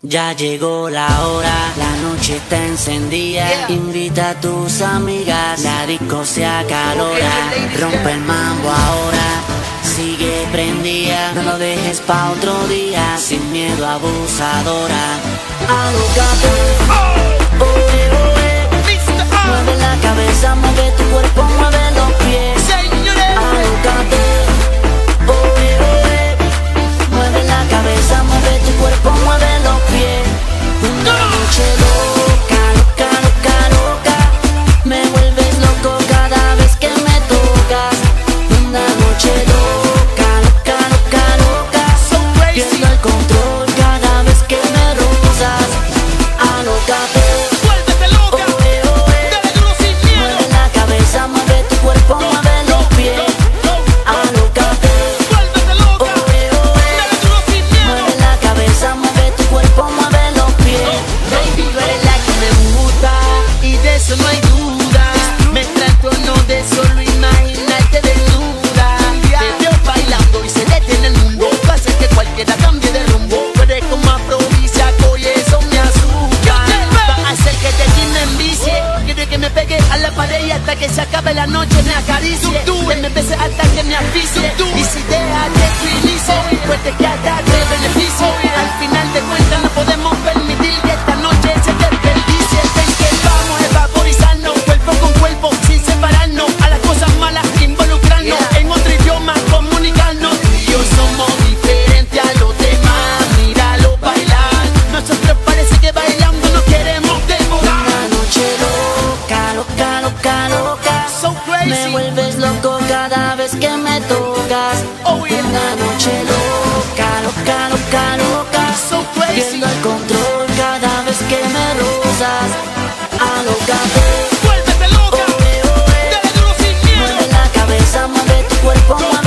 Ya llegó la hora, la noche está encendida. Invita a tus amigas, la disco se acalora. Rompe el mambo ahora, sigue prendida. No lo dejes pa' otro día, sin miedo abusadora. Alócate, oe, oe. Mueve la cabeza, mueve tu cuerpo, mueve los pies. Alócate, oe, oe. Mueve la cabeza, mueve tu cuerpo, mueve los pies. Una noche loca, loca, loca, loca. Me vuelves loco cada vez que me tocas. Una noche loca, loca, loca, loca. Pierdo el control cada vez que me rozas. Alócate, Vuélvete loca, oe, oe. dale duro sin miedo. Mueve la cabeza, mueve tu cuerpo, mueve los pies. Alócate, Vuélvete loca, oe, oe. dale duro sin miedo. Mueve la cabeza, mueve tu cuerpo, mueve los pies. Baby, tú eres la que me gusta y de eso no hay duda. Me trato no de solo imaginarte desnuda. Te veo bailando y se detiene el mundo. Tú haces que cualquiera cambie de rumbo. Tú eres como afrodisíaco y eso me asusta. Va a hacer que te tiene en bici. Quiere que me pegue a la pared y hasta que se acabe la noche me acaricie. Que me bese hasta que me asfixie. Y si deja que tu inicie, pues te queda de beneficio. Al final de cuentas no podemos permitir que esta noche se desperdicie. Ven que vamos a evaporizarnos, cuerpo con cuerpo, sin separarnos. A las cosas malas involucrarnos, en otro idioma comunicarnos. Tú y yo somos diferentes a los demás, míralo bailar. Nosotros parece que bailando nos queremos devorar. Una noche loca, loca, loca, loca. So crazy. Me vuelves loco cada vez que me tocas. Oh, yeah. Una noche loca, loca, loca, loca. So crazy. Pierdo el control cada vez que me rozas. Alócate, Vuélvete loca, oe, oe. dale duro sin miedo. Mueve la cabeza, mueve tu cuerpo, mueve